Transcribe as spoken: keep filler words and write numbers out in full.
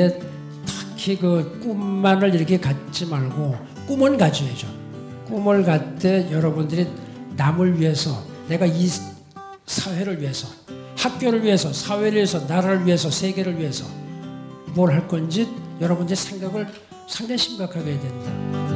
때 특히 그 꿈만을 이렇게 갖지 말고 꿈은 가져야죠. 꿈을 갖되 여러분들이 남을 위해서, 내가 이 사회를 위해서, 학교를 위해서, 사회를 위해서, 나라를 위해서, 세계를 위해서 뭘 할 건지 여러분들이 생각을 상당히 심각하게 해야 된다.